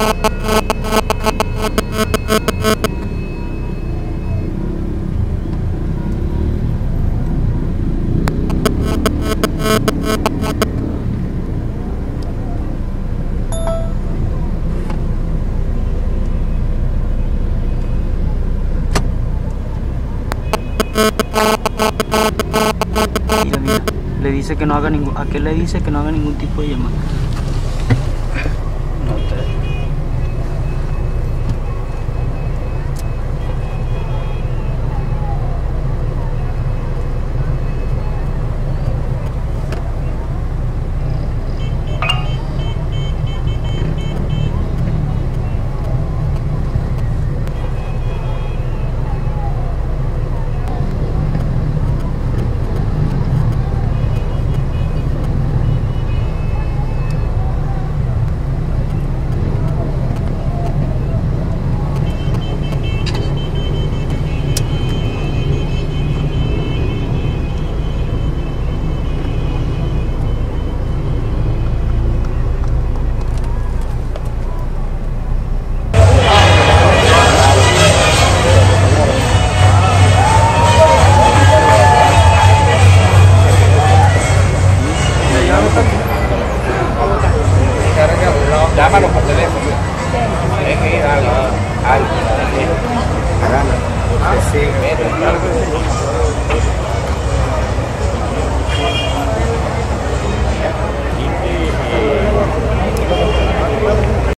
Mira, mira, le dice que no haga ningún, ¿a qué le dice que no haga ningún tipo de llamada? No te... Llámalo por teléfono. Es que algo. Sí.